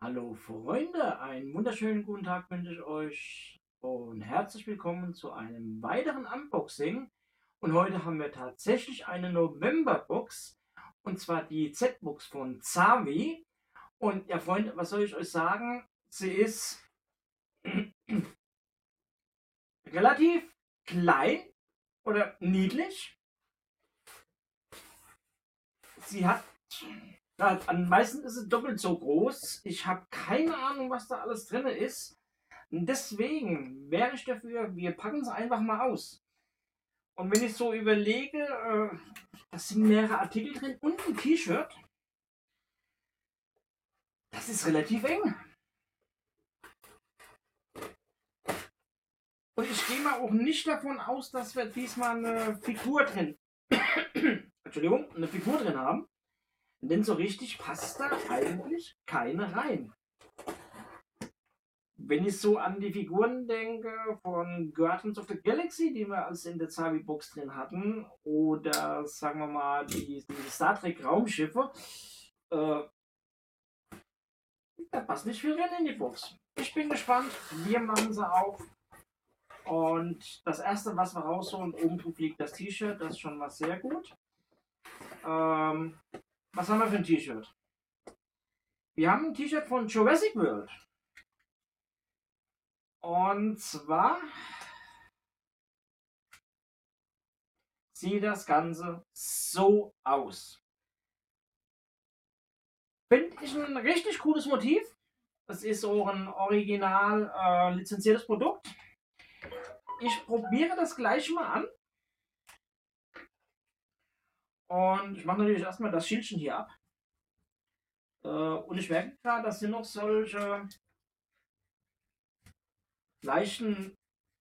Hallo Freunde, einen wunderschönen guten Tag wünsche ich euch und herzlich willkommen zu einem weiteren Unboxing. Und heute haben wir tatsächlich eine November-Box und zwar die Z-Box von Zavi. Und ja Freunde, was soll ich euch sagen? Sie ist relativ klein oder niedlich. Sie hat, ja, am meisten ist sie doppelt so groß. Ich habe keine Ahnung, was da alles drin ist. Und deswegen wäre ich dafür, wir packen es einfach mal aus. Und wenn ich so überlege, das sind mehrere Artikel drin und ein T-Shirt, das ist relativ eng. Und ich gehe mal auch nicht davon aus, dass wir diesmal eine Figur drin, Entschuldigung, eine Figur drin haben. Denn so richtig passt da eigentlich keine rein. Wenn ich so an die Figuren denke von Guardians of the Galaxy, die wir als in der Zavi-Box drin hatten, oder sagen wir mal die Star Trek Raumschiffe, äh, da passt nicht viel rein in die Box. Ich bin gespannt, wir machen sie auf. Und das erste, was wir rausholen, oben drauf liegt das T-Shirt, das ist schon mal sehr gut. Ähm, Was haben wir für ein T-Shirt? Wir haben ein T-Shirt von Jurassic World. Und zwar sieht das Ganze so aus. Finde ich ein richtig cooles Motiv. Das ist auch ein original lizenziertes Produkt. Ich probiere das gleich mal an. Und ich mache natürlich erstmal das Schildchen hier ab. Und ich merke gerade, das sind noch solche leichten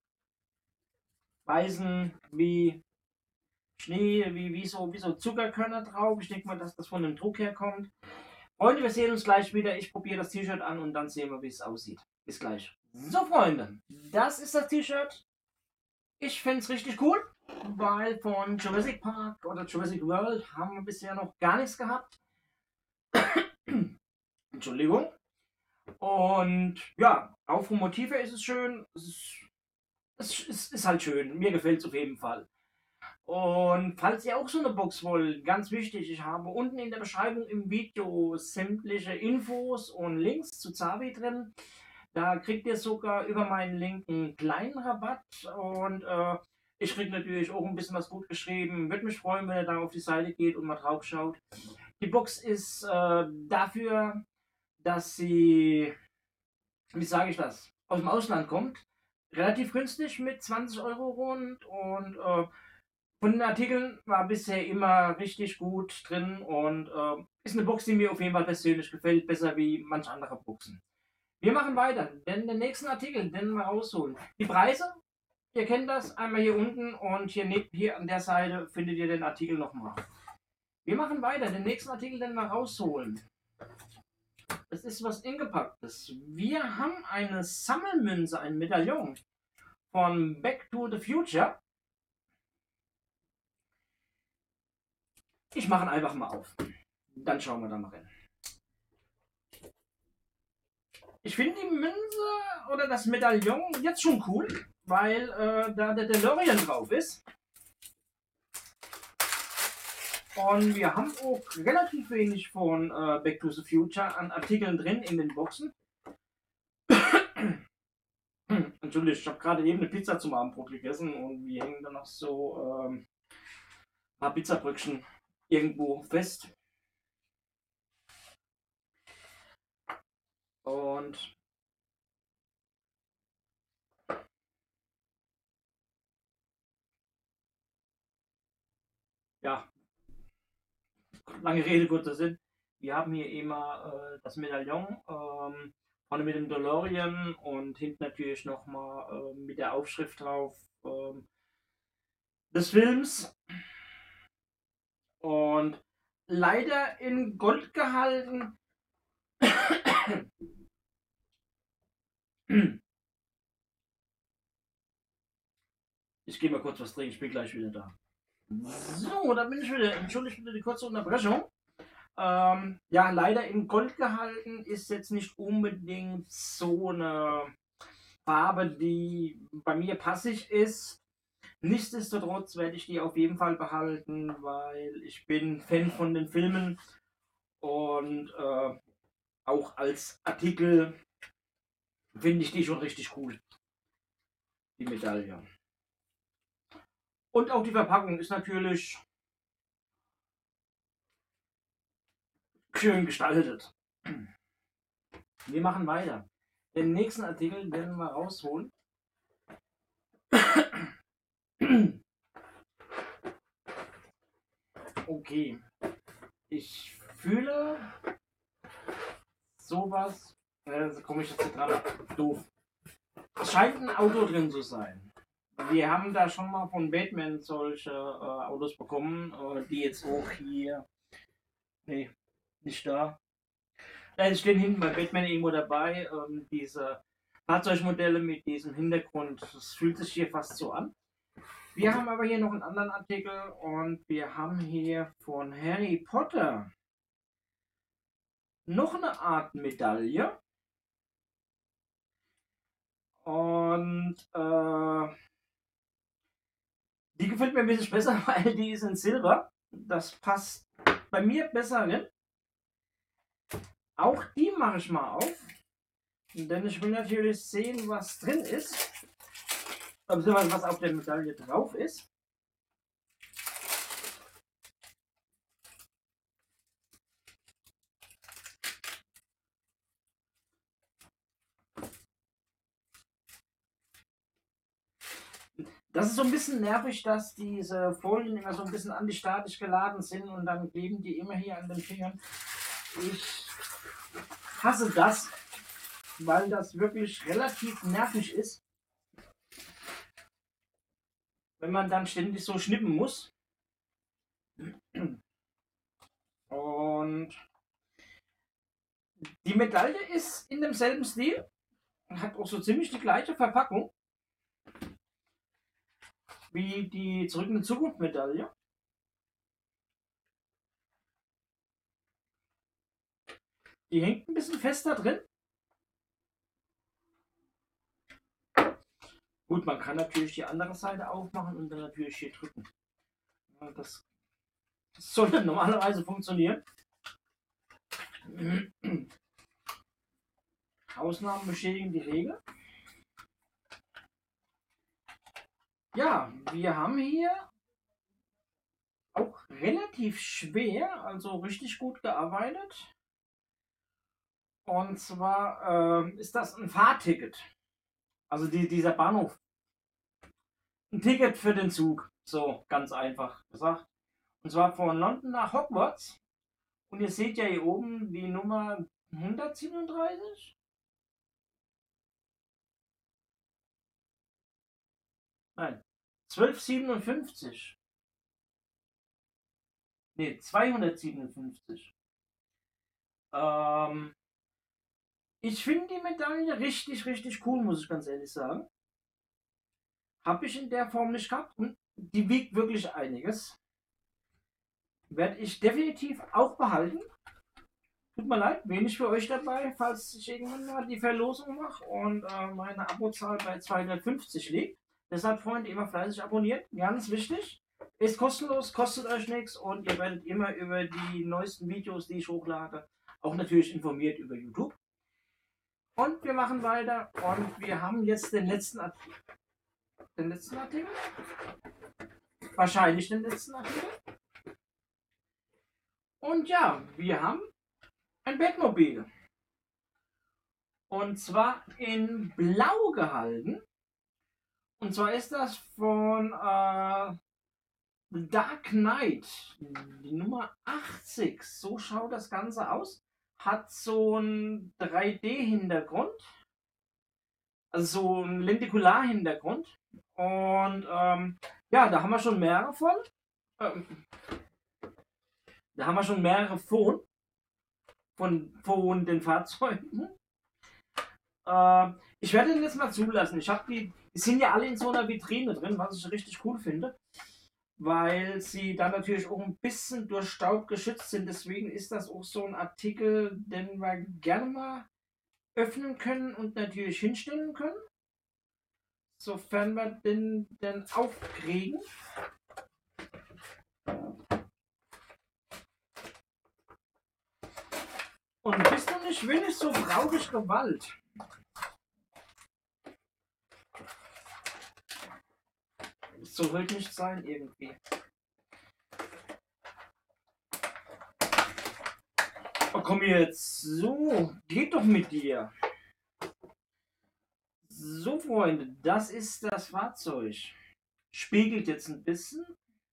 Weisen wie Schnee, wie so Zuckerkörner drauf. Ich denke mal, dass das von dem Druck herkommt. Freunde, wir sehen uns gleich wieder. Ich probiere das T-Shirt an und dann sehen wir, wie es aussieht. Bis gleich. So, Freunde, das ist das T-Shirt. Ich finde es richtig cool, weil von Jurassic Park oder Jurassic World haben wir bisher noch gar nichts gehabt. Entschuldigung. Und ja, auch vom Motiv her ist es schön. Es ist halt schön. Mir gefällt es auf jeden Fall. Und falls ihr auch so eine Box wollt, ganz wichtig, ich habe unten in der Beschreibung im Video sämtliche Infos und Links zu Zavi drin. Da kriegt ihr sogar über meinen Link einen kleinen Rabatt und ich kriege natürlich auch ein bisschen was gut geschrieben. Würde mich freuen, wenn ihr da auf die Seite geht und mal drauf schaut. Die Box ist dafür, dass sie, wie sage ich das, aus dem Ausland kommt. Relativ günstig mit 20 Euro rund und von den Artikeln war bisher immer richtig gut drin und ist eine Box, die mir auf jeden Fall persönlich gefällt, besser wie manche andere Boxen. Wir machen weiter, denn den nächsten Artikel, den wir rausholen. Die Preise, ihr kennt das, einmal hier unten und hier an der Seite findet ihr den Artikel nochmal. Wir machen weiter, den nächsten Artikel, den wir rausholen. Das ist was Ingepacktes. Wir haben eine Sammelmünze, ein Medaillon von Back to the Future. Ich mache ihn einfach mal auf. Dann schauen wir da mal rein. Ich finde die Münze oder das Medaillon jetzt schon cool, weil da der DeLorean drauf ist. Und wir haben auch relativ wenig von Back to the Future an Artikeln drin in den Boxen. Entschuldigung, ich habe gerade eben eine Pizza zum Abendbrot gegessen und wir hängen da noch so ein paar Pizzabröckchen irgendwo fest. Und ja, lange Rede, kurzer Sinn. Wir haben hier immer das Medaillon vorne mit dem DeLorean und hinten natürlich nochmal mit der Aufschrift drauf des Films. Und leider in Gold gehalten. Ich gehe mal kurz was trinken, ich bin gleich wieder da. So, da bin ich wieder. Entschuldigt bitte die kurze Unterbrechung. Ja, leider in Gold gehalten, ist jetzt nicht unbedingt so eine Farbe, die bei mir passig ist. Nichtsdestotrotz werde ich die auf jeden Fall behalten, weil ich bin Fan von den Filmen und auch als Artikel finde ich die schon richtig cool, die Medaille. Und auch die Verpackung ist natürlich schön gestaltet. Wir machen weiter. Den nächsten Artikel werden wir rausholen. Okay. Ich fühle sowas. Da komme ich jetzt nicht dran. Doof. Es scheint ein Auto drin zu sein. Wir haben da schon mal von Batman solche Autos bekommen, die jetzt auch hier. Nee, nicht da. Da stehen hinten bei Batman irgendwo dabei. Diese Fahrzeugmodelle mit diesem Hintergrund. Das fühlt sich hier fast so an. Wir haben aber hier noch einen anderen Artikel und wir haben hier von Harry Potter noch eine Art Medaille. Und die gefällt mir ein bisschen besser, weil die ist in Silber. Das passt bei mir besser hin. Auch die mache ich mal auf. Denn ich will natürlich sehen, was drin ist. Beziehungsweise was auf der Medaille drauf ist. Das ist so ein bisschen nervig, dass diese Folien immer so ein bisschen antistatisch geladen sind und dann kleben die immer hier an den Fingern. Ich hasse das, weil das wirklich relativ nervig ist, wenn man dann ständig so schnippen muss. Und die Medaille ist in demselben Stil, hat auch so ziemlich die gleiche Verpackung wie die Zurück in die Zukunft Medaille. Die hängt ein bisschen fester drin. Gut, man kann natürlich die andere Seite aufmachen und dann natürlich hier drücken. Das sollte normalerweise funktionieren. Ausnahmen bestätigen die Regel. Ja, wir haben hier auch relativ schwer, also richtig gut gearbeitet. Und zwar ist das ein Fahrticket. Also dieser Bahnhof. Ein Ticket für den Zug. So, ganz einfach gesagt. Und zwar von London nach Hogwarts. Und ihr seht ja hier oben die Nummer 137. Nein, 1257. Ne, 257. Ich finde die Medaille richtig, richtig cool, muss ich ganz ehrlich sagen. Habe ich in der Form nicht gehabt und die wiegt wirklich einiges. Werde ich definitiv auch behalten. Tut mir leid, wenig für euch dabei, falls ich irgendwann mal die Verlosung mache und meine Abozahl bei 250 liegt. Deshalb, Freunde, immer fleißig abonnieren. Ganz wichtig. Ist kostenlos, kostet euch nichts und ihr werdet immer über die neuesten Videos, die ich hochlade, auch natürlich informiert über YouTube. Und wir machen weiter und wir haben jetzt den letzten Artikel. Den letzten Artikel? Wahrscheinlich den letzten Artikel. Und ja, wir haben ein Batmobil. Und zwar in Blau gehalten. Und zwar ist das von The Dark Knight. Die Nummer 80. So schaut das Ganze aus. Hat so einen 3D-Hintergrund. Also so einen Lentikular-Hintergrund. Und ja, da haben wir schon mehrere von. Da haben wir schon mehrere von den Fahrzeugen. Ich werde den jetzt mal zulassen. Die sind ja alle in so einer Vitrine drin, was ich richtig cool finde. weil sie dann natürlich auch ein bisschen durch Staub geschützt sind. Deswegen ist das auch so ein Artikel, den wir gerne mal öffnen können und natürlich hinstellen können, sofern wir den denn aufkriegen. Und bist du nicht willig, so brauche ich Gewalt. So wird nicht sein irgendwie. Oh, komm jetzt. So, geht doch mit dir. So, Freunde, das ist das Fahrzeug. Spiegelt jetzt ein bisschen,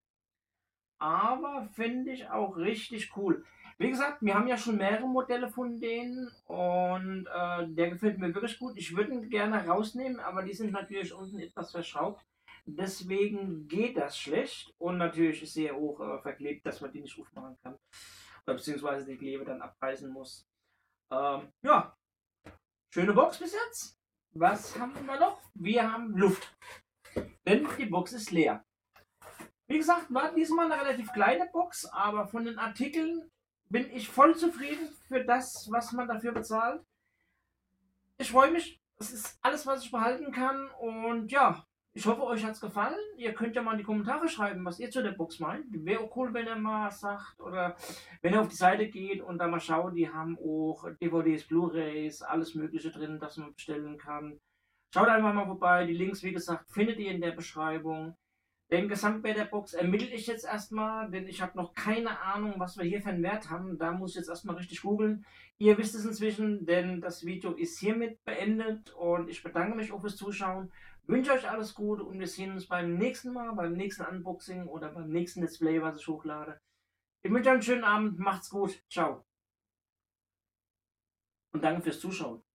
aber finde ich auch richtig cool. Wie gesagt, wir haben ja schon mehrere Modelle von denen und der gefällt mir wirklich gut. Ich würde ihn gerne rausnehmen, aber die sind natürlich unten etwas verschraubt. Deswegen geht das schlecht und natürlich ist sie ja auch verklebt, dass man die nicht aufmachen kann. Oder beziehungsweise die Klebe dann abreißen muss. Ja, schöne Box bis jetzt. Was haben wir noch? Wir haben Luft. Denn die Box ist leer. Wie gesagt, war diesmal eine relativ kleine Box, aber von den Artikeln bin ich voll zufrieden für das, was man dafür bezahlt. Ich freue mich. Es ist alles, was ich behalten kann. Und ja, ich hoffe, euch hat es gefallen. Ihr könnt ja mal in die Kommentare schreiben, was ihr zu der Box meint. Wäre auch cool, wenn ihr mal sagt oder wenn ihr auf die Seite geht und da mal schaut, die haben auch DVDs, Blu-rays, alles Mögliche drin, das man bestellen kann. Schaut einfach mal vorbei. Die Links, wie gesagt, findet ihr in der Beschreibung. Den Gesamtwert der Box ermittle ich jetzt erstmal, denn ich habe noch keine Ahnung, was wir hier für einen Wert haben. Da muss ich jetzt erstmal richtig googeln. Ihr wisst es inzwischen, denn das Video ist hiermit beendet und ich bedanke mich auch fürs Zuschauen. Wünsche euch alles Gute und wir sehen uns beim nächsten Mal, beim nächsten Unboxing oder beim nächsten Let's Play, was ich hochlade. Ich wünsche euch einen schönen Abend, macht's gut, ciao und danke fürs Zuschauen.